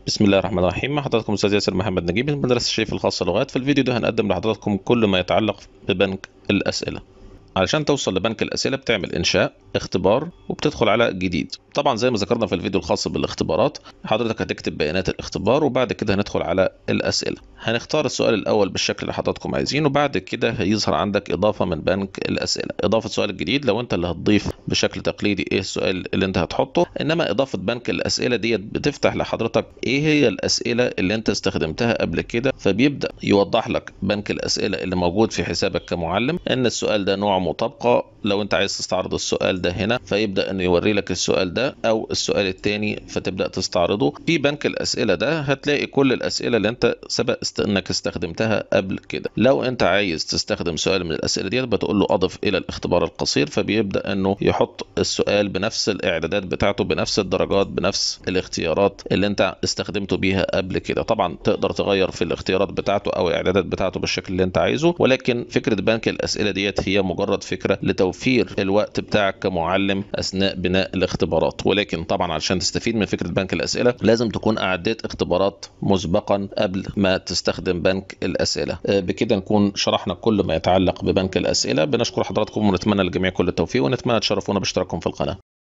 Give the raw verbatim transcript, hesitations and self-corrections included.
بسم الله الرحمن الرحيم. مع حضراتكم استاذ ياسر محمد نجيب من مدرسة الشريف الخاصة لغات. في الفيديو ده هنقدم لحضراتكم كل ما يتعلق ببنك الأسئلة. علشان توصل لبنك الأسئلة بتعمل إنشاء اختبار وبتدخل على جديد. طبعا زي ما ذكرنا في الفيديو الخاص بالاختبارات، حضرتك هتكتب بيانات الاختبار وبعد كده هندخل على الأسئلة. هنختار السؤال الأول بالشكل اللي حضراتكم عايزينه، وبعد كده هيظهر عندك إضافة من بنك الأسئلة. إضافة السؤال الجديد لو أنت اللي هتضيف بشكل تقليدي إيه السؤال اللي أنت هتحطه، إنما إضافة بنك الأسئلة ديت بتفتح لحضرتك إيه هي الأسئلة اللي أنت استخدمتها قبل كده، فبيبدأ يوضح لك بنك الأسئلة اللي موجود في حسابك كمعلم إن السؤال ده نوع مطابقة. لو أنت عايز تستعرض السؤال ده هنا فيبدأ إنه يوري لك السؤال ده أو السؤال التاني فتبدأ تستعرضه. في بنك الأسئلة ده هتلاقي كل الأسئلة اللي أنت سبق است... إنك استخدمتها قبل كده. لو أنت عايز تستخدم سؤال من الأسئلة دي بتقول له أضف إلى الاختبار القصير، فبيبدأ إنه يحط السؤال بنفس الإعدادات بتاعته، بنفس الدرجات، بنفس الاختيارات اللي أنت استخدمته بيها قبل كده. طبعا تقدر تغير في الاختيارات بتاعته أو الإعدادات بتاعته بالشكل اللي أنت عايزه، ولكن فكرة بنك الأسئلة ديت هي مجرد فكرة لتوفير الوقت بتاعك كمعلم أثناء بناء الاختبارات. ولكن طبعا علشان تستفيد من فكرة بنك الأسئلة لازم تكون أعديت اختبارات مسبقا قبل ما تستخدم بنك الأسئلة. بكده نكون شرحنا كل ما يتعلق ببنك الأسئلة. بنشكر حضراتكم ونتمنى للجميع كل التوفيق، ونتمنى تشرفونا باشتراككم في القناة.